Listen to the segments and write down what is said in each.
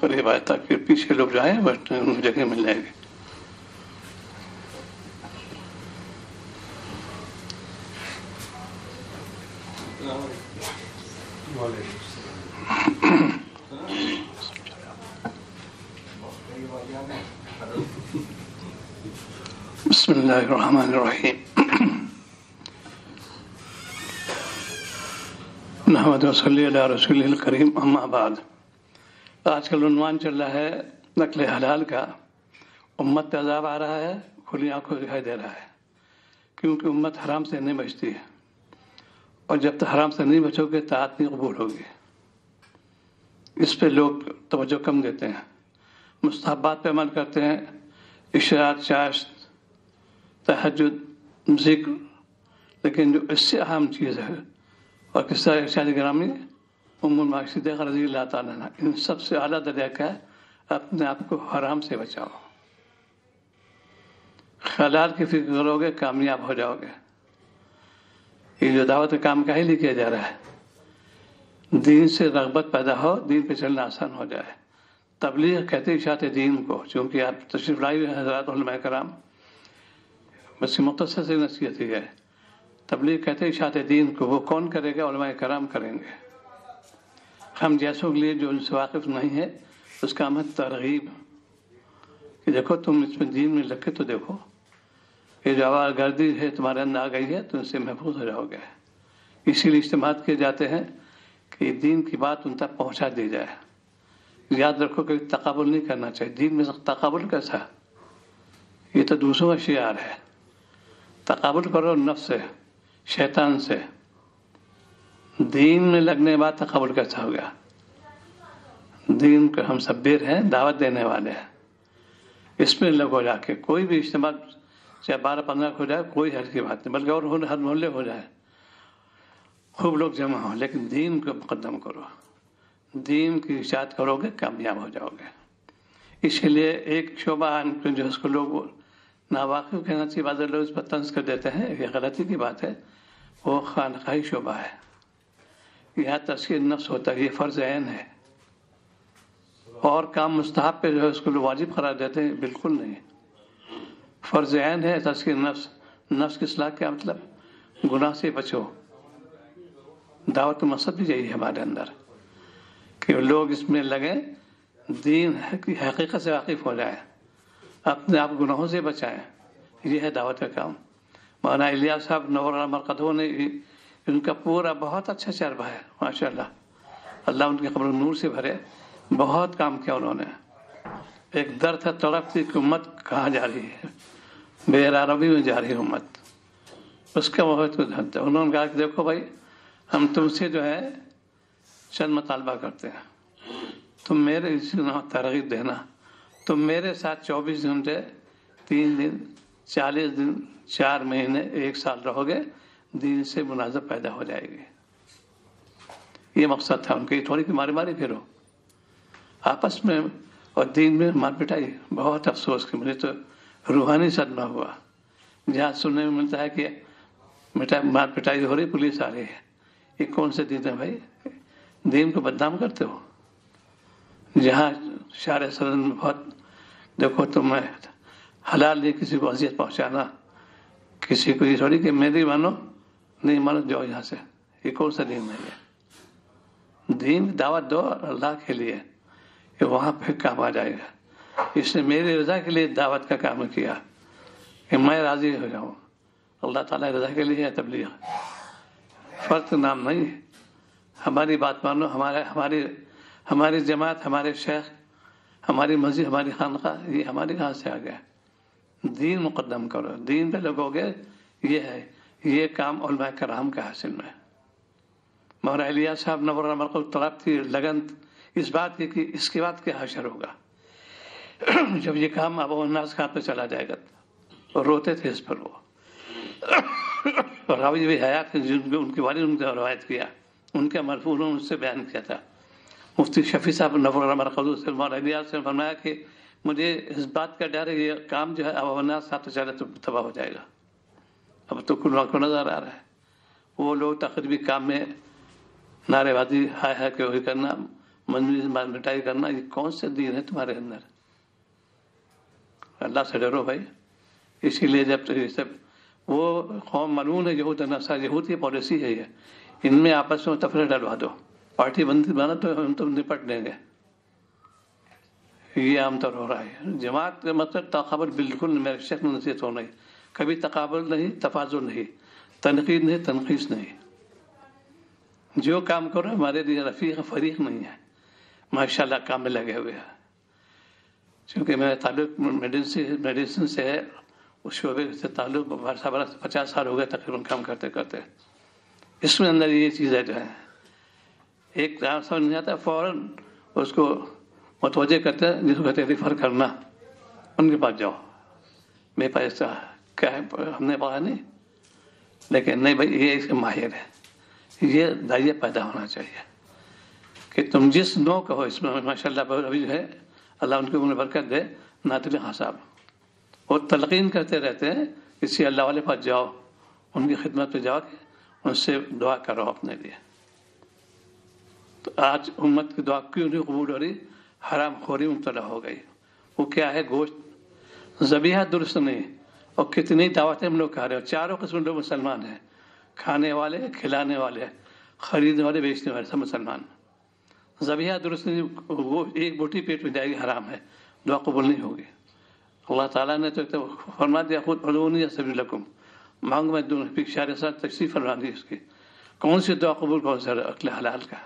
قریب آئے تاکہ پیچھے لوگ جو آئیں بیٹھنے ان کو جگہ مل جائے گی. بسم اللہ الرحمن الرحیم. نحمد صلی علی رسول الکریم. اما بعد. آج کل عنوان چل رہا ہے نقل حلال کا. امت پہ عذاب آ رہا ہے، کھلی آنکھوں دکھائی دے رہا ہے، کیونکہ امت حرام سے نہیں بچتی ہے، اور جب تک حرام سے نہیں بچو گے طاعت نہیں قبول ہوگی. اس پہ لوگ توجہ کم دیتے ہیں، مستحبات پہ عمل کرتے ہیں، اشراق، چاشت، تہجد، ذکر، لیکن جو اس سے اہم چیز ہے اور قصہ ارشاد گرامی ام المؤمنین صدیقہ رضی اللہ تعالیٰ عنہ، ان سب سے اعلیٰ درجہ کا ہے اپنے آپ کو حرام سے بچاؤ. حلال کی فکر کرو گے کامیاب ہو جاؤ گے. یہ جو دعوت کا کام کا ہی نہیں کیا جا رہا ہے، دین سے رغبت پیدا ہو، دین پہ چلنا آسان ہو جائے. تبلیغ کہتے ہیں اشاعت دین کو، چونکہ آپ تشریف لائی ہوئے حضرات علماء کرام، بس مختصر سے نصیحت ہی ہے. تبلیغ کہتے ہیں اشاعت دین کو، وہ کون کرے گا؟ علماء کرام کریں گے. ہم جیسوں کے لیے جو ان سے واقف نہیں ہے اس کا ہم ترغیب کہ دیکھو تم اس میں دین میں لگے تو دیکھو، یہ جو آواز گردی ہے تمہارے اندر آ گئی ہے تو ان سے محفوظ ہو جاؤ گے. اسی لیے اجتماعات کیے جاتے ہیں کہ دین کی بات ان تک پہنچا دی جائے. یاد رکھو کہ تقابل نہیں کرنا چاہیے. دین میں تقابل کیسا؟ یہ تو دوسروں کا شعار ہے. تقابل کرو نفس سے، شیطان سے. دین میں لگنے کے بعد تقابل کیسا ہو گیا؟ دین کو ہم سبیر ہیں، دعوت دینے والے ہیں، اس میں لگو جا کے. کوئی بھی اجتماع چاہے 12-15 ہو جائے کوئی حرج کی بات نہیں، بلکہ اور ہر محلے ہو جائے، خوب لوگ جمع ہوں، لیکن دین کو مقدم کرو. دین کی اشاعت کرو گے کامیاب ہو جاؤ گے. اسی لیے ایک شعبہ جو اس کو لوگ ناواقف کہنا چاہیے، بعض لوگ اس پر طنز کر دیتے ہیں، یہ غلطی کی بات ہے. وہ خانقاہی شعبہ ہے. یہاں تزکیہ نفس ہوتا ہے، یہ فرض عین ہے. اور کام مستحب پہ جو ہے اس کو لوگ واجب قرار دیتے ہیں، بالکل نہیں. فرض عین ہے تزکیہ نفس. نفس کی اصلاح کیا مطلب؟ گناہ سے بچو. دعوت کا مقصد بھی یہی ہے ہمارے اندر کہ لوگ اس میں لگیں، دین کی حقیقت سے واقف ہو جائیں، اپنے آپ گناہوں سے بچائیں. یہ ہے دعوت کا کام. مولانا الیاس صاحب نور اللہ مرقدہ نے ان کا پورا بہت اچھا چربہ ہے، ماشاءاللہ. اللہ ان کی قبر نور سے بھرے. بہت کام کیا انہوں نے. ایک درد تھا تڑپ تھی کہ امت کہاں جا رہی ہے، بے عربی میں جا رہی ہے امت. اس کا بہت درد تھا. انہوں نے کہا کہ دیکھو بھائی، ہم تم سے جو ہے چند مطالبہ کرتے ہیں. تم میرے ترغیب دینا. تم میرے ساتھ 24 گھنٹے، 3 دن، 40 دن، 4 مہینے، 1 سال رہو گے، دین سے منازع پیدا ہو جائے گی. یہ مقصد تھا ان کے. تھوڑی کہ ماری پھرو آپس میں اور دین میں مار پٹائی. بہت افسوس کہ مجھے تو روحانی صدمہ ہوا جہاں سننے میں ملتا ہے کہ مار پٹائی ہو رہی، پولیس آ رہی ہے. یہ کون سے دین ہے بھائی؟ دین کو بدنام کرتے ہو. جہاں شارع صدر میں بہت دیکھو تم حلال نہیں کسی کو اذیت پہنچانا، کسی کو یہ تھوڑی کہ میری مانو نہیں مانو جاؤ یہاں سے. یہ کون سا دین ہے؟ یہ دین دعوت دو اللہ کے لیے کہ وہاں پہ کام آ جائے گا. اس نے میری رضا کے لیے دعوت کا کام کیا کہ میں راضی ہو جاؤں. اللہ تعالیٰ رضا کے لیے ہے تبلیغ، فرق نام نہیں. ہماری بات مانو. ہماری جماعت، ہمارے شیخ، ہماری مسجد، ہماری خانقاہ، یہ ہمارے کہاں سے آ گیا؟ دین مقدم کرو. دین پہ لگو گے. یہ ہے، یہ کام علماء کرام کا حاصل میں. مولانا الیاس صاحب نور اللہ مرقدہ طلب تھی، لگن اس بات کی کہ اس کے بعد کیا حشر ہوگا جب یہ کام ابو الناس کا پہ چلا جائے گا. اور روتے تھے اس پر. وہ راوی بھی حیات ان کے والد ان کا روایت کیا، ان کے مرفوع انہوں نے اس سے بیان کیا تھا. مفتی شفیع صاحب نور اللہ مرقدہ سے مولانا الیاس سے فرمایا کہ مجھے اس بات کا ڈر ہے یہ کام جو ہے ابو الناس صاحب چلے تو تباہ ہو جائے گا. اب تو کل وقت نظر آ رہا ہے وہ لوگ تقریبی کام میں نعرے بازی ہائے ہائے کے وہی کرنا، منظوری مٹائی کرنا، یہ کون سے دین ہے تمہارے اندر؟ اللہ سے ڈرو بھائی. اسی لیے جب یہ سب وہ قوم ملعون ہے یہود نصارا، یہود کی پالیسی ہے یہ، ان میں آپس میں تفریح ڈلوا دو، پارٹی بندی بنا تو ہم تو نپٹ لیں گے. یہ عام طور ہو رہا ہے. جماعت کا مطلب تقابل بالکل میرے شک میں نصیحت ہونا ہی، کبھی تقابل نہیں، تفاضل نہیں، تنقید نہیں، تنقیص نہیں. جو کام کرو ہمارے لیے رفیق فریق نہیں ہے، ماشاء اللہ کام میں لگے ہوئے ہیں. چونکہ میرا تعلق میڈیسن سے ہے، اس شعبے سے تعلق 50 سال ہو گئے تقریباً کام کرتے کرتے. اس میں اندر یہ چیزیں جو ہیں ایک سمجھ نہیں آتا فوراً اس کو متوجہ کرتے ہیں، جس کو کہتے ہیں ریفر کرنا، ان کے پاس جاؤ، میرے پاس ایسا کیا ہے ہم نے پڑھا نہیں، لیکن نہیں بھائی یہ اس کے ماہر ہے. یہ دائیہ پیدا ہونا چاہیے کہ تم جس نو کا ہو. اس میں ماشاء اللہ ابھی جو ہے اللہ ان کو انہیں برکت دے، نادر خان صاحب وہ تلقین کرتے رہتے ہیں کسی اللہ والے پاس جاؤ، ان کی خدمت پہ جاؤ کہ ان سے دعا کرو اپنے لیے. تو آج امت کی دعا کیوں نہیں قبول ہو رہی؟ حرام خوری مبتلا ہو گئی. وہ کیا ہے؟ گوشت ذبیحہ درست نہیں، اور کتنی دعوتیں ہم لوگ کھا رہے ہیں. چاروں قسم لوگ مسلمان ہیں، کھانے والے، کھلانے والے، خریدنے والے، بیچنے والے، سب مسلمان. ذبیحہ درست نہیں، وہ ایک بوٹی پیٹ میں جائے گی، حرام ہے، دعا قبول نہیں ہوگی. اللہ تعالیٰ نے تو فرما دیا خود ادعونی استجب لکم، مانگ میں دوں. اشارے ساتھ تشریف فرما دی اس کی. کون سی دعا قبول، کون سا عقل حلال کا؟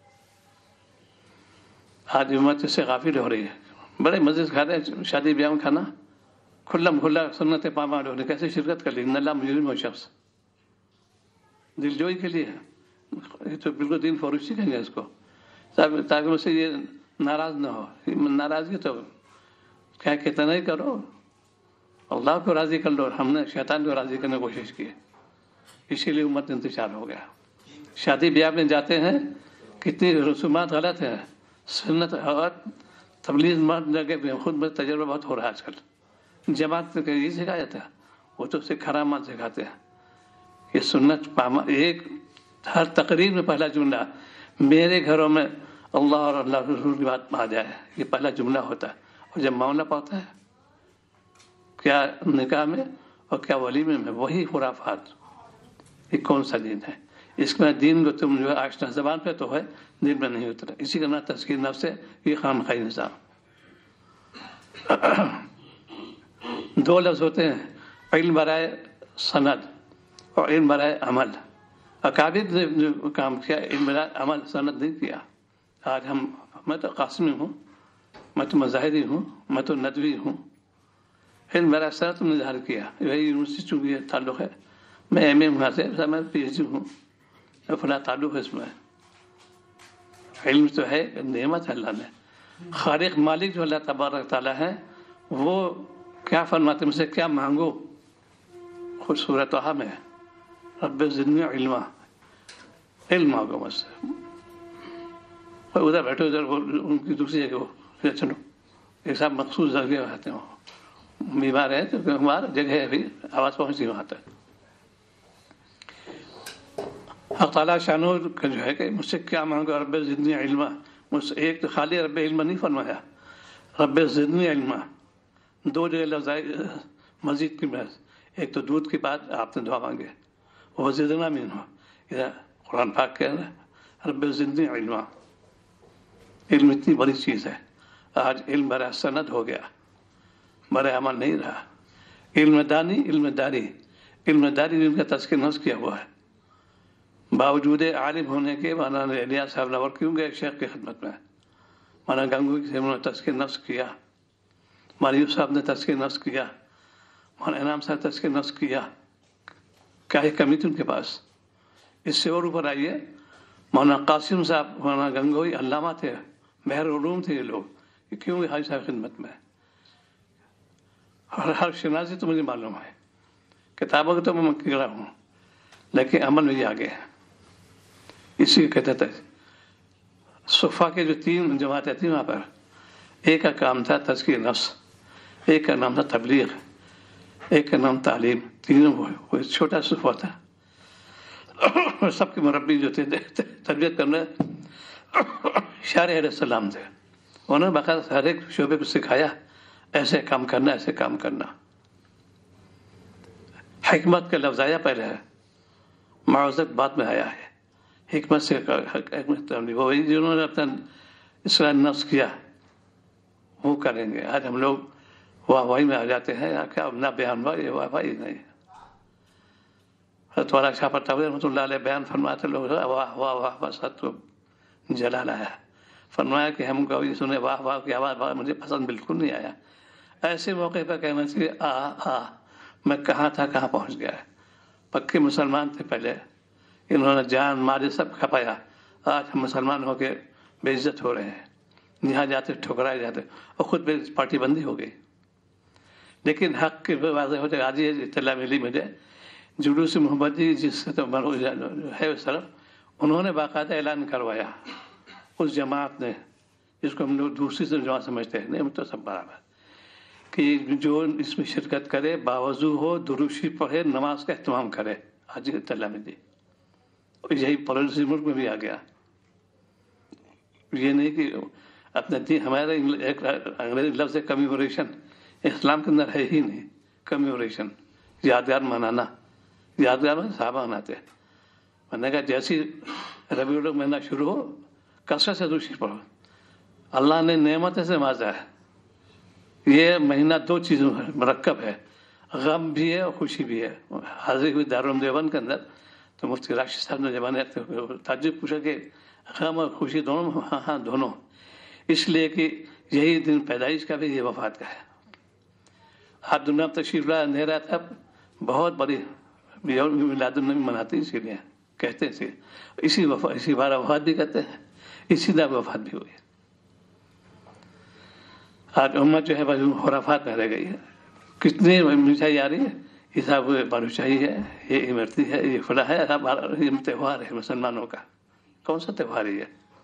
آج امت اس سے غافل ہو رہی ہے. بڑے مزے سے کھاتے ہیں، شادی بیاہ میں کھانا کھلا سنت پامال ہونے، کیسے شرکت کر لی؟ ان اللہ مجرم ہو شخص، دل جوئی کے لیے. یہ تو بالکل دین فروشی کہیں گے اس کو، تاکہ مجھ سے یہ ناراض نہ ہو. ناراضگی تو کیا کتنا ہی کرو، اللہ کو راضی کر لو. ہم نے شیطان کو راضی کرنے کی کوشش کی، اسی لیے امت انتشار ہو گیا. شادی بیاہ میں جاتے ہیں، کتنی رسومات غلط ہیں، سنت اور تبلیغ مرد لگے خود میں تجربہ بہت ہو رہا ہے آج کل. جماعت میں یہ سکھایا جاتا ہے، وہ تو اسے خرامات سکھاتے ہیں. یہ سنت ایک ہر تقریر میں پہلا جملہ میرے گھروں میں اللہ اور اللہ رسول کی بات آ جائے، یہ پہلا جملہ ہوتا ہے. اور جب معاملہ پاتا ہے کیا نکاح میں اور کیا ولیمے میں، وہی خرافات. یہ کون سا دین ہے؟ اس میں دین کو تم جو ہے آشنا زبان پہ تو ہے، دل میں نہیں اترا. اسی کا نام تزکیہ نفس ہے. یہ خامخواہی نظام. دو لفظ ہوتے ہیں، علم برائے سند اور علم برائے عمل. اکابر نے جو کام کیا، علم برائے عمل، سند نہیں کیا. آج میں تو قاسمی ہوں، میں تو مظاہری ہوں، میں تو ندوی ہوں. علم برائے سند نے اظہار کیا. وہی یونیورسٹی چونکہ تعلق ہے، میں ایم اے وہاں سے، میں پی ایچ ڈی ہوں، فلاں تعلق ہے. اس میں علم تو ہے، نعمت ہے اللہ نے. خالق مالک جو اللہ تبارک تعالیٰ ہے، وہ کیا فرماتے مجھ سے کیا مانگو؟ خود سورہ طٰہٰ میں رب زدنی علما، علم مانگو مجھ سے. ادھر بیٹھو، ادھر ان کی دوسری جگہ چلو، ایک صاحب مخصوص جگہ آتے ہیں، بیمار ہے تو بیمار جگہ ہے، ابھی آواز پہنچی وہاں تک. حق تعالیٰ شانہ کا جو ہے کہ مجھ سے کیا مانگو؟ رب زدنی علما. مجھ سے ایک تو خالی رب علم نہیں فرمایا، رب زدنی علما. دو جگہ لفظ آئے مزید کی بحث. ایک تو دودھ کی بات آپ نے دعا مانگے، وہ زدنا منہ. ادھر قرآن پاک کہہ رہا ہے رب زدنی علما. علم اتنی بڑی چیز ہے. آج علم برائے سند ہو گیا، برائے عمل نہیں رہا. علم دانی، علم داری، علم داری جن کا تزکیہ نفس کیا ہوا ہے. باوجود عالم ہونے کے مولانا الیاس صاحب لاہور کیوں گئے شیخ کی خدمت میں؟ مولانا گنگوئی سے انہوں نے تزکیہ نفس کیا، مایوب صاحب نے تزکیہ نفس کیا، مولانا انعام صاحب تزکیہ نفس کیا. کیا ہے کمی تھی ان کے پاس؟ اس سے اور اوپر آئیے، مولانا قاسم صاحب، مولانا گنگوئی علامہ تھے، بحر علوم تھے. یہ لوگ کیوں گئے حاجی صاحب خدمت میں؟ ہر شناسی تو مجھے معلوم ہے، کتابوں کو تو میں مکڑا ہوں، لیکن عمل میں آگے ہے. اسی کو کہتے تھے صفا کے جو 3 جماعتیں تھیں وہاں پر، ایک کا کام تھا تزکیہ نفس، ایک کا نام تھا تبلیغ، ایک کا نام تعلیم. تینوں وہ چھوٹا صفا تھا. سب کے مربی جو تھے تربیت کرنے شارع علیہ السلام تھے. انہوں نے باقاعدہ ہر ایک شعبے کو سکھایا ایسے کام کرنا، ایسے کام کرنا. حکمت کا لفظ آیا پہلے ہے، معوذت بعد میں آیا ہے. حکمت سے وہی جنہوں نے اپنا اصلاح نفس کیا وہ کریں گے. آج ہم لوگ واہ واہی میں آ جاتے ہیں، کیا نہ بیان ہوا، یہ واہ واہی نہیں. حضرت والا شاہ پرتاوی رحمۃ اللہ علیہ بیان فرماتے لوگ واہ واہ واہ بس تو جلال آیا. فرمایا کہ ہم کو سنے واہ واہ کی آواز مجھے پسند بالکل نہیں آیا. ایسے موقع پر کہنا چاہیے میں کہاں تھا کہاں پہنچ گیا. پکے مسلمان تھے پہلے، انہوں نے جان مال سب کھپایا. آج ہم مسلمان ہو کے بے عزت ہو رہے ہیں، یہاں جاتے ٹھکرائے جاتے اور خود پہ پارٹی بندی ہو گئی. لیکن حق کے واضح ہو جائے. آج یہ اطلاع ملی مجھے جلوس محمدی جس سے تو ہے اس طرف، انہوں نے باقاعدہ اعلان کروایا اس جماعت نے، جس کو ہم لوگ دوسری سے جماعت سمجھتے ہیں، نہیں ہم تو سب برابر، کہ جو اس میں شرکت کرے باوضو ہو، درود شریف پڑھے، نماز کا اہتمام کرے. آج اطلاع ملی یہی پالیسی ملک میں بھی آ گیا. یہ نہیں کہ اپنے دین، ہمارے ایک انگریزی لفظ ہے کمیموریشن، اسلام کے اندر ہے ہی نہیں. کمیموریشن یادگار منانا، یادگار میں صحابہ مناتے. میں نے کہا جیسی ربیع الاول مہینہ شروع ہو کثرت سے درود شریف پڑھو. اللہ نے نعمت سے نوازا ہے. یہ مہینہ دو چیزوں ہے، مرکب ہے، غم بھی ہے اور خوشی بھی ہے. حاضر ہوئی دارالعلوم دیوبند کے اندر تو مفتی راشد صاحب نے زبان تعجب پوچھا کہ غم اور خوشی دونوں؟ ہاں دونوں. اس لیے کہ یہی دن پیدائش کا بھی، یہ وفات کا ہے. آپ دنیا میں تشریف لا اندھیرا تھا، بہت بڑی میلاد النبی مناتے ہیں، اسی لیے کہتے ہیں اسی بار وفات بھی کہتے ہیں، اسی طرح وفات بھی ہوئی. آج امت جو ہے بس خرافات میں رہ گئی ہے. کتنی مٹھائی آ رہی ہے، یہ سب بالوشاہی ہے، یہ امرتی ہے، یہ فلاں ہے. یہ تہوار ہے مسلمانوں کا. کون سا تہوار ہے یہ؟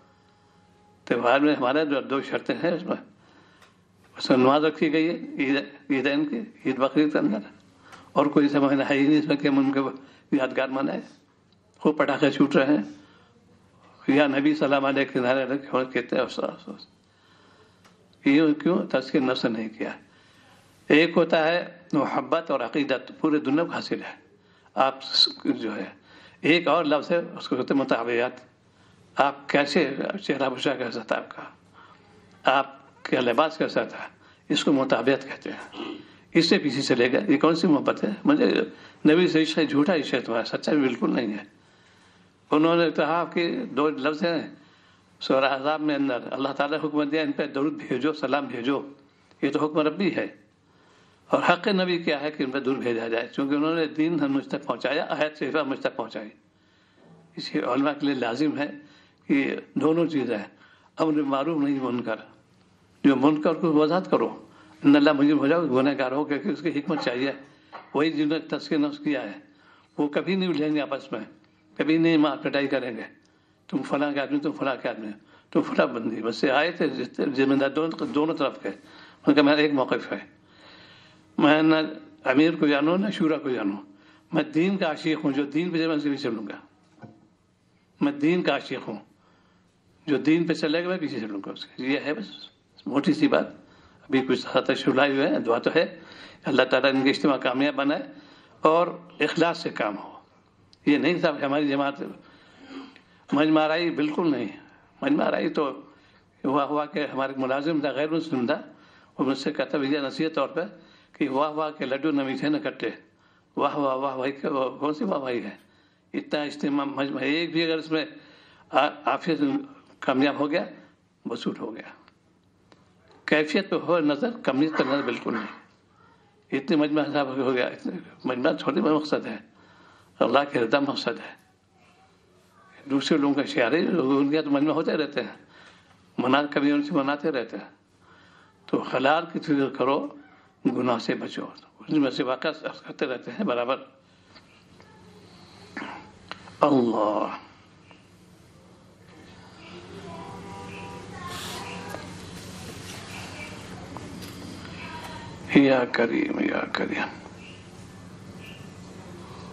تہوار میں ہمارے دو شرطیں ہیں. اس میں نماز رکھی گئی ہے عیدین کی، عید بقرعید کے اندر، اور کوئی ایسا مہینہ ہے ہی نہیں اس میں کہ ہم ان کو یادگار منائے. وہ پٹاخے چھوٹ رہے ہیں یا نبی سلام علیہ کے نعرے کہتے ہیں افسوس. کیوں تذکیر نفس نہیں کیا؟ ایک ہوتا ہے محبت اور عقیدت، پورے دنیا کو حاصل ہے. آپ جو ہے ایک اور لفظ ہے اس کو کہتے ہیں مطابعت. آپ کیسے چہرہ بشرا کیسا تھا آپ کا، آپ کا لباس کیسا تھا، اس کو مطابعت کہتے ہیں. اس سے پیچھے چلے گا یہ کون سی محبت ہے؟ مجھے نبی سے عشق جھوٹا عشق ہے تمہارا، سچا بھی بالکل نہیں ہے. انہوں نے کہا کہ دو لفظ ہیں سورہ احزاب میں اندر، اللہ تعالیٰ حکم دیا ان پہ درود بھیجو، سلام بھیجو. یہ تو حکم ربی ہے. اور حق نبی کیا ہے کہ ان پہ درود بھیجا جائے، چونکہ انہوں نے دین ہم مجھ تک پہنچایا، آیت شریفہ مجھ تک پہنچائی. اس لیے علماء کے لیے لازم ہے کہ دونوں چیزیں، امر معروف نہیں منکر. جو منکر کو وضاحت کرو، ان اللہ مجرم ہو جاؤ، گنہ گار ہو، کہ اس کی حکمت چاہیے. وہی جنہوں نے تذکیر نفس کیا ہے وہ کبھی نہیں الجھیں گے آپس میں، کبھی نہیں مار پٹائی کریں گے. تم فلاں کے آدمی، تم فلاں کے آدمی، تم فلاں بندی. بس سے آئے تھے ذمہ دار دونوں طرف کے. ان کا میرا ایک موقف ہے، میں نہ امیر کو جانوں نہ شورا کو جانوں. میں دین کا عاشق ہوں، جو دین پہ میں سے چلوں گا. میں دین کا عاشق ہوں، جو دین پہ چلے گا میں پیچھے چلوں گا. یہ ہے بس موٹی سی بات. ابھی کچھ شروع ہوئے ہیں، دعا تو ہے اللہ تعالیٰ ان کے اجتماع کامیاب بنائے اور اخلاص سے کام ہو. یہ نہیں صاحب ہماری جماعت مجمع آرائی، بالکل نہیں. مجمع آرائی تو ہوا کہ ہمارے ملازم تھا، غیر مسلم تھا، وہ مجھ سے کہتا بھی نصیحت طور پہ کہ واہ واہ کے لڈو نہ میٹھے نہ کٹے. واہ واہ واہ بھائی کون سی واہ بھائی ہے؟ اتنا اجتماع مجمع ایک بھی اگر اس میں عافیت کامیاب ہو گیا بسوٹ ہو گیا. کیفیت پہ ہو نظر، کمیت پہ نظر بالکل نہیں. اتنے مجمع صاحب ہو گیا. مجمع چھوٹے میں مقصد ہے، اللہ کے رضا مقصد ہے. دوسرے لوگوں کا اشارے ان کے تو مجمع ہوتے رہتے ہیں، کبھی ان سے مناتے رہتے ہیں. تو خلال کی فکر کرو، گناہ سے بچو. ان میں سے واقعہ کرتے رہتے ہیں برابر. اللہ یا کریم یا کریم.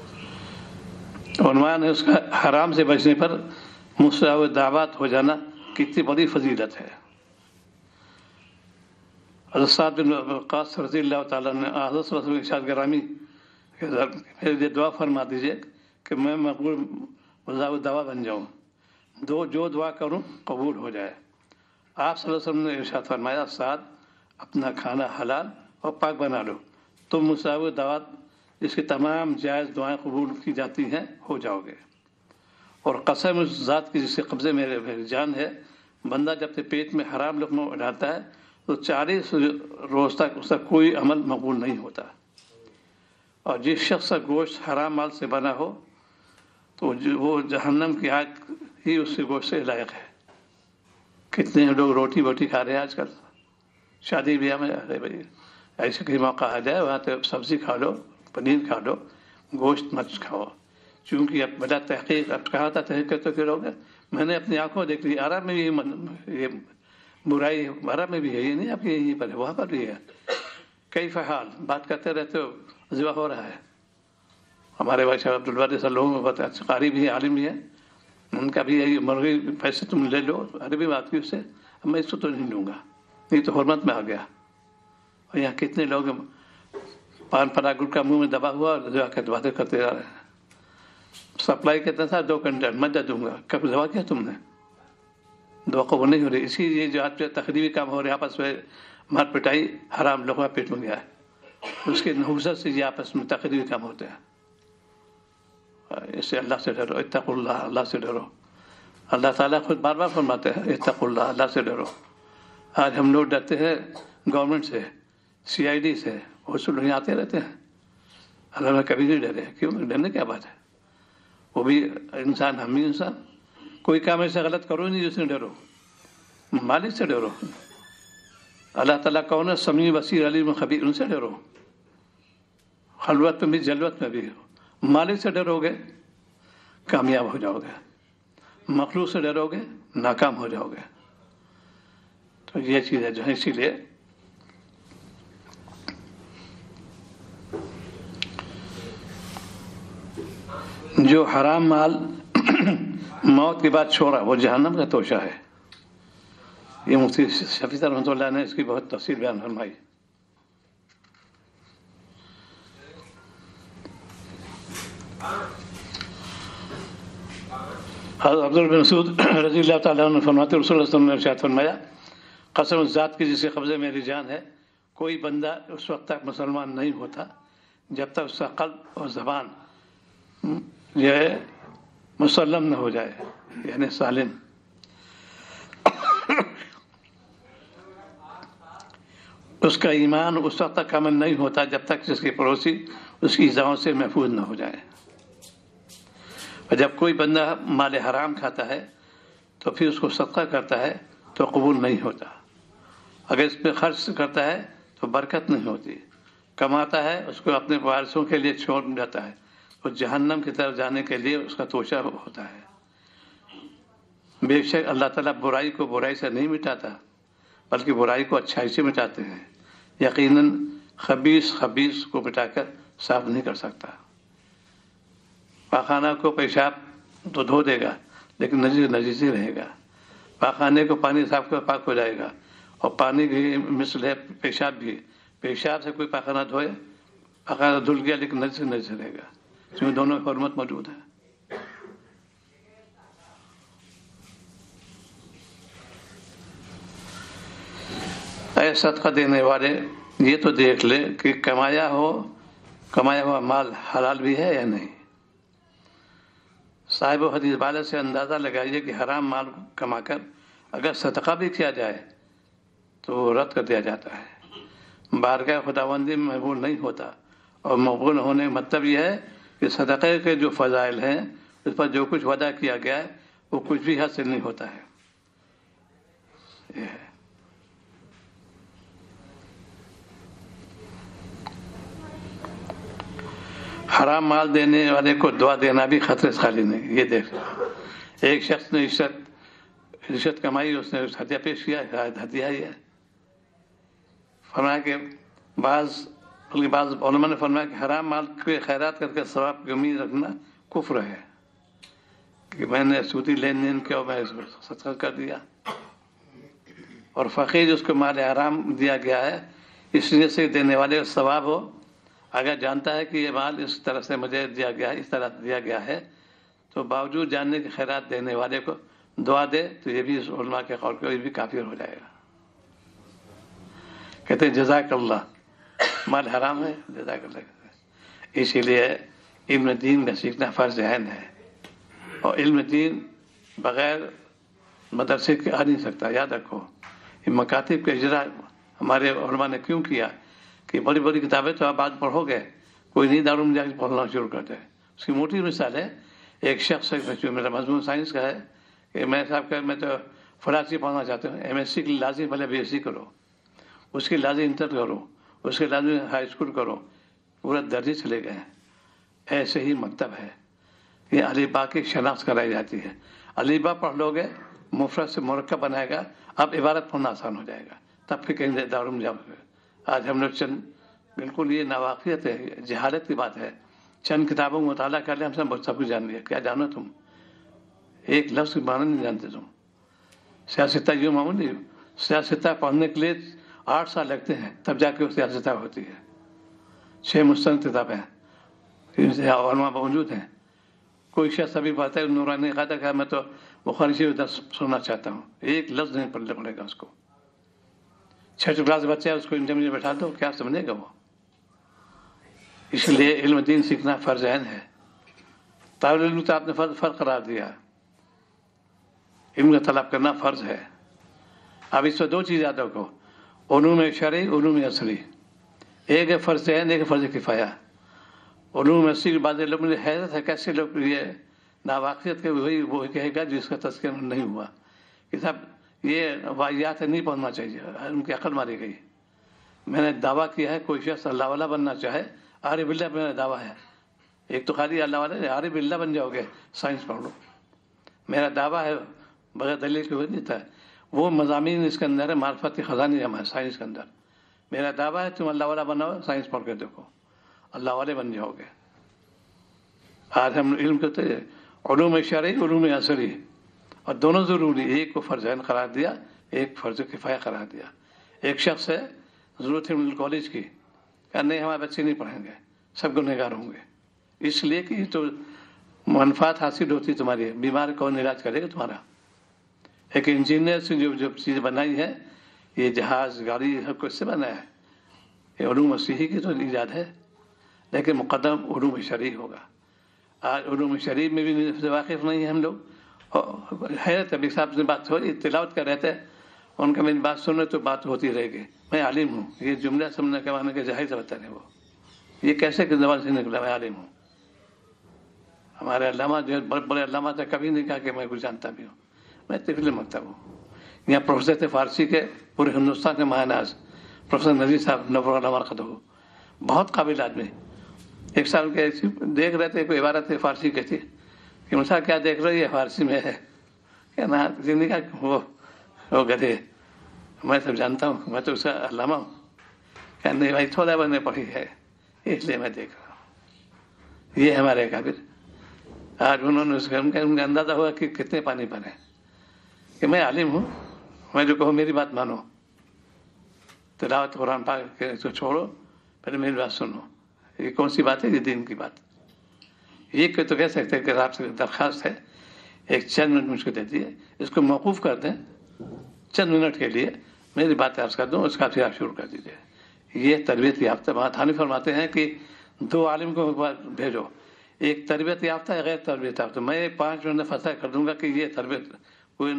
عنوان ہے اس کا، حرام سے بچنے پر مساوی دعوات ہو جانا कितनी बड़ी फजीलत है। हज़रत साद बिन वक़्क़ास रज़ियल्लाहु ताला ने हज़रत सल्लल्लाहु अलैहि वसल्लम के इरशाद गिरामी मेरे लिए दुआ फरमा दीजिए कि मैं मकबूल मुजाब दवा बन जाऊँ, जो दुआ करूँ कबूल हो जाए। आप सल्लल्लाहु अलैहि वसल्लम ने इरशाद फरमाया, साद अपना खाना हलाल और पाक बना लो, तुम मुसाव दवा जिसकी तमाम जायज़ दुआएं कबूल की जाती हैं हो जाओगे। और कसम उस ज़ात की जिसके कब्ज़े मेरी जान है, बंदा जब तक पेट में हराम लुक़मा डालता है तो 40 रोज़ तक उसका कोई अमल मकबूल नहीं होता। और जिस शख्स का गोश्त हराम माल से बना हो तो वो जहन्नम की आग ही उसके गोश्त से लायक है। कितने लोग रोटी वोटी खा रहे हैं आजकल शादी ब्याह में। अरे भाई ऐसे कहीं मौका आ जाए वहाँ तो सब्ज़ी खा लो, पनीर खा लो, गोश्त मत खाओ। चूँकि अब बड़ा तहक़ीक़ अब कहा था तहक़ीक़ तो फिर होगा। मैंने अपनी आंखों देख ली, अरब में भी ये बुराई अरब में भी है, ये नहीं आपके यहीं पर है, वहाँ पर भी है। कई फ़हाल बात करते रहते हो, ज़िबा हो रहा है। हमारे भाई साहब अब्दुल बारी लोगों में बहुत अच्छे कारी भी है, आलिम भी है, उनका भी यही मुर्गी पैसे तुम ले लो, अरबी बात की उससे, मैं इसको तो नहीं लूँगा, नहीं तो हुर्मत में आ गया। और यहाँ कितने लोग पान पराग गुटखा मुँह में दबा हुआ और दुआ के बातें करते जा रहे हैं। सप्लाई कहता था 2 घंटे मैं दे दूँगा, कब दवा किया तुमने? दुआ कबूल नहीं हो रही। इसी ये जो आज तकरीबी काम हो रहे हैं आपस में मार पिटाई, हराम लोगों पेट में गया है, उसके नहुसत से ये आपस में तकरीबी काम होते हैं। इससे अल्लाह से डरो, इत्तकुल्लाह, अल्लाह से डरो। अल्लाह ताला खुद बार बार फरमाते हैं इत्तकुल्लाह, अल्लाह से डरो। आज हम लोग डरते हैं गवर्नमेंट से, CID से, बहुत से लोग आते रहते हैं, अल्लाह में कभी नहीं डरे। क्यों डरने क्या बात है? वो भी इंसान, हम भी इंसान। कोई काम ऐसा गलत करो नहीं जिससे डरो, मालिक से डरो। अल्लाह ताला कौन है? समी बसीर अलीम खबीर, उनसे डरो। खलवत में भी जलवत में भी मालिक से डरोगे कामयाब हो जाओगे, मखलूक से डरोगे नाकाम हो जाओगे। तो ये चीज़ है जो है, इसीलिए जो हराम माल मौत के बाद छोड़ा वो जहन्नम का तोशा है। ये मुफ्ती शफी साहब रहमतुल्लाह ने इसकी बहुत तफसील बयान फरमाई। हज़रत अब्दुल बिन मसूद रज़ियल्लाहु ताला अन्हु फरमाते रसूल सल्लल्लाहु अलैहि वसल्लम ने इरशाद फरमाया, कसम उस ज़ात की जिसके कब्ज़े मेरी जान है, कोई बंदा उस वक्त तक मुसलमान नहीं होता जब तक उसका क़ल्ब और ज़बान जो है मुसल्लम न हो जाए, यानी सालिम। उसका ईमान उस वक्त तक कामिल नहीं होता जब तक जिसके पड़ोसी उसकी इज़ाओं से महफूज न हो जाए। और जब कोई बंदा माल हराम खाता है तो फिर उसको सदका करता है तो कबूल नहीं होता। अगर इस पर खर्च करता है तो बरकत नहीं होती। कमाता है उसको अपने वारिसों के लिए छोड़ जाता है तो जहन्नम की तरफ जाने के लिए उसका तोशा होता है। बेशक अल्लाह ताला बुराई को बुराई से नहीं मिटाता बल्कि बुराई को अच्छाई से मिटाते हैं। यकीनन खबीस को मिटाकर साफ नहीं कर सकता। पाखाना को पेशाब तो धो देगा लेकिन नजीस ही रहेगा। पाखाने को पानी साफ कर पाक हो जाएगा और पानी की मिसल है पेशाब भी। पेशाब से कोई पाखाना धोए, पाखाना धुल गया लेकिन नजीस रहेगा, क्योंकि दोनों में हुर्मत मौजूद है। ऐसा सदका देने वाले ये तो देख ले कि कमाया हुआ माल हलाल भी है या नहीं। साहिब हदीस वाले से अंदाज़ा लगाइए कि हराम माल कमाकर अगर सदका भी किया जाए तो रद्द कर दिया जाता है, बारगाह खुदाबंदी में मकबूल नहीं होता। और मकबूल होने का मतलब यह है कि सदक़े के जो फ़ज़ाइल हैं उस पर जो कुछ वादा किया गया है वो कुछ भी हासिल नहीं होता है। यह है। हराम माल देने वाले को दुआ देना भी खतरे से खाली नहीं। ये देख, एक शख्स ने रिश्वत कमाई, उसने हदिया पेश किया, हदिया ही है। फरमाया कि बाज़ उलमा ने फरमाया कि हराम माल के खैरात करके सवाब की उम्मीद रखना कुफ्र है कि मैंने सूदी लेन देन किया और मैं सदका कर दिया। اور فقیر اس کو مال حرام دیا گیا ہے اس لیے سے دینے والے کا ثواب ہو. اگر جانتا ہے کہ یہ مال اس طرح سے مجھے دیا گیا ہے، اس طرح دیا گیا ہے، تو باوجود جاننے کے خیرات دینے والے کو دعا دے تو یہ بھی علماء کے قول کو یہ بھی کافر ہو جائے گا. کہتے ہیں جزاک اللہ، مال حرام ہے جزاک اللہ. اسی لیے علم دین کا سیکھنا فرض عین ہے، اور علم دین بغیر مدرسے کے آ نہیں سکتا. یاد رکھو یہ مکاتب کا اجرا ہمارے علماء نے کیوں کیا کہ بڑی بڑی کتابیں تو آپ بعد پڑھو گے، کوئی نہیں دارالعلوم جا کے پڑھنا شروع کرتے. اس کی موٹی مثال ہے، ایک شخص جو میرا مضمون سائنس کا ہے کہ میں صاحب کہ میں تو فلاسفی پڑھنا چاہتا ہوں، ایم ایس سی کی لازم پہلے بی ایس سی کرو، اس کی لازم انٹر کرو، اس کے لازم ہائی اسکول کرو، پورا درجے چلے گئے. ایسے ہی مکتب ہے، یہ علی با کی شناخت کرائی جاتی ہے. علی با پڑھ لو گے مفرد سے مرکب بنائے گا، اب عبارت پڑھنا آسان ہو جائے گا، تب پھر کہیں دارالعلوم جاؤ گے. آج ہم لوگ چند بالکل یہ ناواقفیت ہے، جہالت کی بات ہے. چند کتابوں کا مطالعہ کر لیں ہم سب کچھ جان لیا. کیا جانو تم؟ ایک لفظ کی معنی نہیں جانتے تم. سیاستہ یوں معمولی سیاستہ پڑھنے کے لیے 8 سال لگتے ہیں تب جا کے وہ سیاستہ ہوتی ہے. 6 مستند کتابیں علماء موجود ہیں. کوئی شخص ابھی بات ہے نورانی کہتا کہ میں تو بخاری شریف درس سننا چاہتا ہوں، ایک لفظ نہیں پڑھنا پڑے گا اس کو. 6 کلاس بچہ ہے اس کو انٹرمیڈیٹ بیٹھا دو، کیا سمجھے گا وہ؟ اس لیے علم دین سیکھنا فرض عین ہے. طالب علم تو آپ نے فرض قرار دیا، علم کا طلب کرنا فرض ہے. اب اس میں 2 چیز یاد رکھو، علوم شرعی، علوم اصلی. ایک ہے فرض عین، ایک ہے فرض کفایہ. علوم اصلی بعض لوگوں نے حیرت ہے کیسے لوگ یہ ناواقفیت کے وہی وہ کہے گا جس کا تذکرہ نہیں ہوا کہ صاحب یہ واقعات نہیں پڑھنا چاہیے، ان کی عقل ماری گئی. میں نے دعویٰ کیا ہے کوئی شخص اللہ والا بننا چاہے، عارف باللہ میرا دعویٰ ہے. ایک تو خالی اللہ والا، عارف باللہ بن جاؤ گے سائنس پڑھ لو. میرا دعویٰ ہے بغیر دلیل کے نہیں تھا. وہ مضامین اس کے اندر ہے، معرفت کی خزانے جمع ہے سائنس کے اندر. میرا دعویٰ ہے تم اللہ والا بناؤ، سائنس پڑھ کے دیکھو اللہ والے بن جاؤ گے. آج ہم علم کرتے ہیں علوم شرعی، علوم اصلی، اور دونوں ضروری. ایک کو فرض عین قرار دیا، ایک فرض کفایہ قرار دیا. ایک شخص ہے ضرورت ہے میڈیکل کالج کی، کہ نہیں ہمارے بچے نہیں پڑھیں گے، سب گنہگار ہوں گے. اس لیے کہ تو منفعت حاصل ہوتی تمہاری، بیمار کون علاج کرے گا تمہارا؟ ایک انجینئر سے جو چیز بنائی ہے، یہ جہاز گاڑی سب کچھ سے بنا ہے، یہ علوم مسیحی کی تو ایجاد ہے، لیکن مقدم علوم شرعی ہوگا. آج علوم شریف میں بھی واقف نہیں ہیں ہم لوگ. حیرت ابھی صاحب سے بات ہو رہی، تلاوت کر رہے تھے، ان کا میری بات سننے تو بات ہوتی رہے گی میں عالم ہوں. یہ جملہ سمجھنے کے معنی کے جاہل سے بتا رہے وہ، یہ کیسے کہ زبان سے نکلا میں عالم ہوں؟ ہمارے علامہ جو بڑے بڑے علامہ تھے کبھی نہیں کہا کہ میں کچھ جانتا بھی ہوں. میں طفل مکتب ہوں. یہاں پروفیسر تھے فارسی کے پورے ہندوستان کے ماہ ناز، پروفیسر نذیر صاحب نور علامہ خطو، بہت قابل آدمی. ایک سال کے دیکھ رہے تھے، کوئی عبارت ہے فارسی کی تھی کہ مسا کیا دیکھ رہے یہ فارسی میں ہے، کہ نا زندگی کا وہ گدھے، میں سب جانتا ہوں، میں تو اس کا علامہ ہوں. کہ نہیں بھائی تھوڑا بنے پڑھی ہے اس لیے میں دیکھ رہا ہوں. یہ ہمارے قابل. آج انہوں نے ان کا اندازہ ہوا کہ کتنے پانی پر ہیں کہ میں عالم ہوں، میں جو کہوں میری بات مانو، تلاوت قرآن پاک کے تو چھوڑو، پہلے میری بات سنو. یہ کون سی بات ہے؟ یہ دین کی بات. یہ تو کہہ سکتے ہیں کہ آپ سے درخواست ہے ایک چند منٹ مجھ کو دے دیے، اس کو موقوف کر دیں چند منٹ کے لیے، میری بات عرض کر دوں، اس کا پھر آپ شروع کر دیجیے. یہ تربیت یافتہ بات حنفی فرماتے ہیں کہ 2 عالم کو بھیجو، ایک تربیت یافتہ ہے، غیر تربیت یافتہ. میں 5 منٹ میں فیصلہ کر دوں گا کہ یہ تربیت کوئی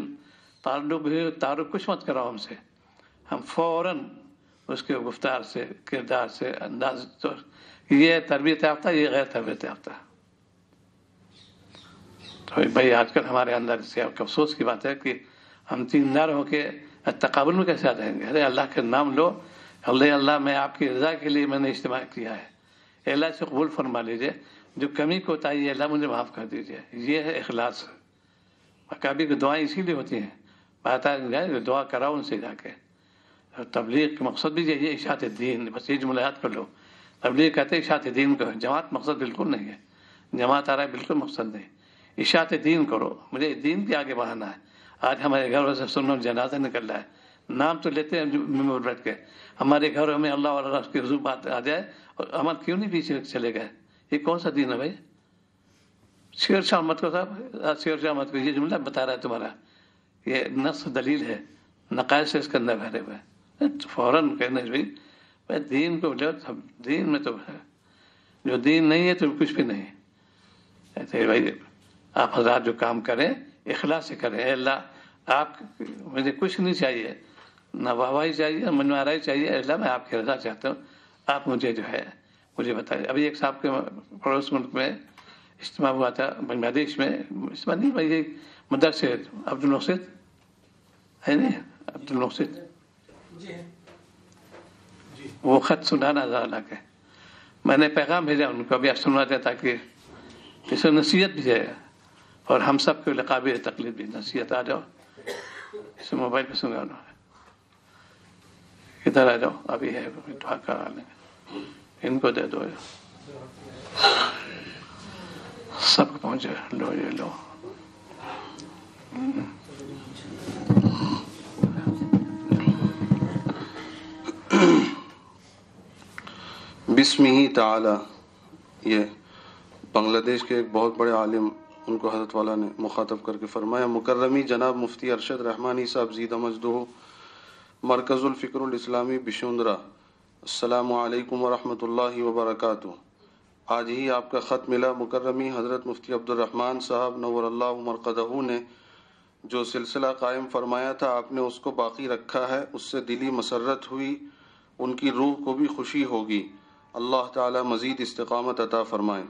تعارف کچھ مت کراؤ ہم سے، ہم فوراً اس کے گفتار سے، کردار سے، انداز، یہ تربیت یافتہ، یہ غیر تربیت یافتہ. تو بھائی آج کل ہمارے اندر سے افسوس کی بات ہے کہ ہم دیندار ہو کے تقابل میں کیسے آ جائیں گے؟ ارے اللہ کے نام لو، اللہ میں آپ کی رضا کے لیے میں نے اجتماع کیا ہے، اللہ سے قبول فرما لیجیے، جو کمی کوتاہی ہے اللہ مجھے معاف کر دیجیے. یہ ہے اخلاص. مکابر کی دعائیں اسی لیے ہوتی ہیں، بات جائے دعا کراؤ ان سے جا کے. تبلیغ کا مقصد بھی یہی ہے، اشاعت دین. بس یہ جملہ یاد کر لو، تبلیغ کہتے ہیں اشاعت دین کو. جماعت مقصد بالکل نہیں ہے، جماعت آ رہا ہے بالکل مقصد نہیں. اشاعت دین کرو، مجھے دین کے آگے بڑھانا ہے. آج ہمارے گھر سے سننا جنازہ نکل رہا ہے، نام تو لیتے ہیں ممبر بیٹھ کے. ہمارے گھروں میں اللہ اور رسول کی حضور بات آ جائے اور عمل کیوں نہیں پیچھے چلے گئے؟ یہ کون سا دین ہے بھائی؟ شیر شاہ مت کو صاحب، شیر شاہ مت کو یہ جملہ بتا رہا ہے تمہارا، یہ نص دلیل ہے، نقائص سے اس کے اندر بھرے ہوئے. فوراً کہنے بھائی دین کو دین میں تو ہے، جو دین نہیں ہے تو کچھ بھی نہیں. ایسے بھائی آپ حضرات جو کام کریں اخلاص سے کریں. اے اللہ آپ مجھے کچھ نہیں چاہیے، نہ واہواہی چاہیے، منورائی چاہیے. اے اللہ میں آپ کی رضا چاہتا ہوں، آپ مجھے جو ہے مجھے بتائیے. ابھی ایک صاحب کے پڑوس ملک میں اجتماع ہوا تھا بنگلہ دیش میں، اجتماع نہیں بھائی مدرسے عبد المحسن ہے نہیں، عبد المحسن وہ خط سنانا ذرا کے میں نے پیغام بھیجا ان کو، ابھی آپ سنوا دیں تاکہ اس سے نصیحت بھی ہے اور ہم سب کے قابل تقلید بھی نصیحت. آ جاؤ اسے موبائل پہ سنگا انہوں نے، ادھر آ جاؤ ابھی ہے دعا کرا لیں گے، ان کو دے دو سب کو پہنچے. لو یہ لو. بسمہ تعالی. یہ بنگلہ دیش کے ایک بہت بڑے عالم، ان کو حضرت والا نے مخاطب کر کے فرمایا، مکرمی جناب مفتی ارشد رحمانی صاحب زیدہ مجدہ، مرکز الفکر الاسلامی بشوندرا، السلام علیکم ورحمۃ اللہ وبرکاتہ. آج ہی آپ کا خط ملا. مکرمی حضرت مفتی عبد الرحمن صاحب نور اللہ مرقدہ نے جو سلسلہ قائم فرمایا تھا آپ نے اس کو باقی رکھا ہے، اس سے دلی مسرت ہوئی، ان کی روح کو بھی خوشی ہوگی. اللہ تعالی مزید استقامت عطا فرمائے.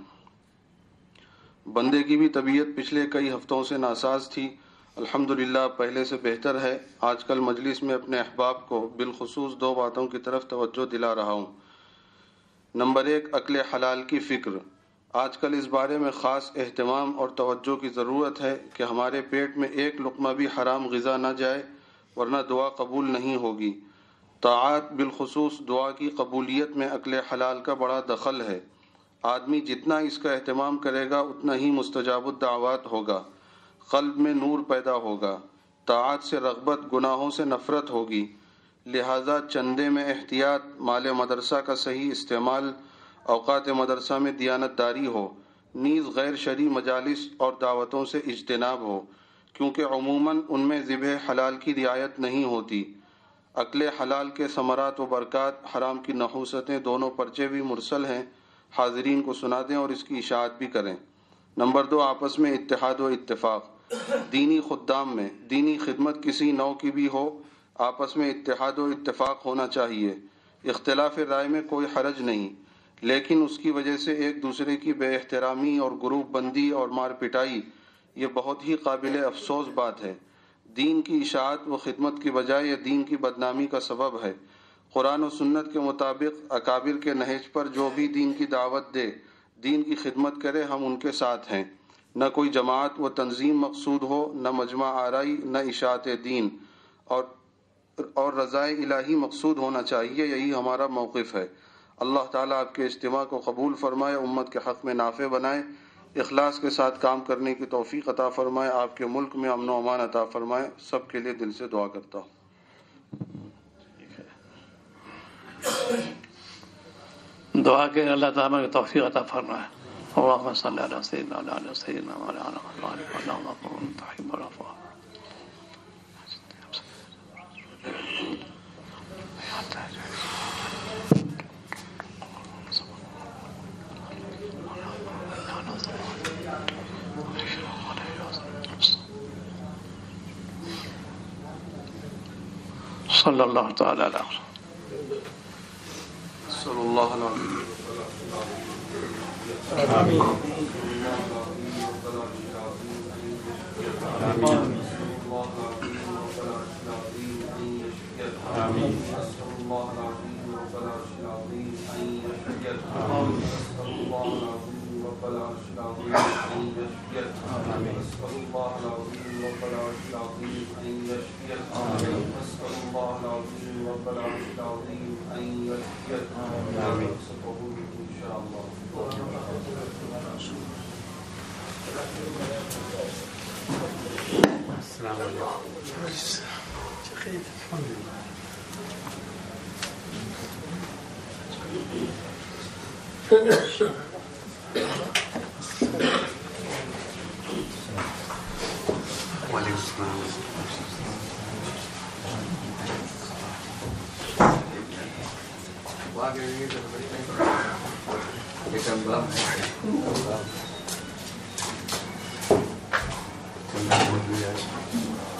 بندے کی بھی طبیعت پچھلے کئی ہفتوں سے ناساز تھی، الحمدللہ پہلے سے بہتر ہے. آج کل مجلس میں اپنے احباب کو بالخصوص دو باتوں کی طرف توجہ دلا رہا ہوں. نمبر 1، عقل حلال کی فکر. آج کل اس بارے میں خاص اہتمام اور توجہ کی ضرورت ہے کہ ہمارے پیٹ میں ایک لقمہ بھی حرام غذا نہ جائے، ورنہ دعا قبول نہیں ہوگی. طاعات بالخصوص دعا کی قبولیت میں عقل حلال کا بڑا دخل ہے. آدمی جتنا اس کا اہتمام کرے گا اتنا ہی مستجاب الدعوات ہوگا، قلب میں نور پیدا ہوگا، طاعات سے رغبت، گناہوں سے نفرت ہوگی. لہذا چندے میں احتیاط، مال مدرسہ کا صحیح استعمال، اوقات مدرسہ میں دیانت داری ہو، نیز غیر شرعی مجالس اور دعوتوں سے اجتناب ہو، کیونکہ عموماً ان میں ذبح حلال کی رعایت نہیں ہوتی. عقل حلال کے ثمرات و برکات، حرام کی نحوستیں، دونوں پرچے بھی مرسل ہیں، حاضرین کو سنا دیں اور اس کی اشاعت بھی کریں. نمبر 2، آپس میں اتحاد و اتفاق. دینی خدام میں دینی خدمت کسی نوع کی بھی ہو، آپس میں اتحاد و اتفاق ہونا چاہیے. اختلاف رائے میں کوئی حرج نہیں، لیکن اس کی وجہ سے ایک دوسرے کی بے احترامی اور گروپ بندی اور مار پٹائی، یہ بہت ہی قابل افسوس بات ہے. دین کی اشاعت و خدمت کی بجائے یہ دین کی بدنامی کا سبب ہے. قرآن و سنت کے مطابق اکابر کے نہج پر جو بھی دین کی دعوت دے، دین کی خدمت کرے، ہم ان کے ساتھ ہیں. نہ کوئی جماعت و تنظیم مقصود ہو، نہ مجمع آرائی، نہ اشاعت دین، اور رضائے الہی مقصود ہونا چاہیے. یہی ہمارا موقف ہے. اللہ تعالیٰ آپ کے اجتماع کو قبول فرمائے، امت کے حق میں نافع بنائے، اخلاص کے ساتھ کام کرنے کی توفیق عطا فرمائے، آپ کے ملک میں امن و امان عطا فرمائے. سب کے لیے دل سے دعا کرتا ہوں. دعا کے اللہ تعالیٰ کی توفیق عطا فرمائے. اللہم صلی علی سیدنا علی سیدنا مولانا تحب العفو. صلی اللہ تعالی علیہ صلی اللہ علیہ السلام علیکم. Belum.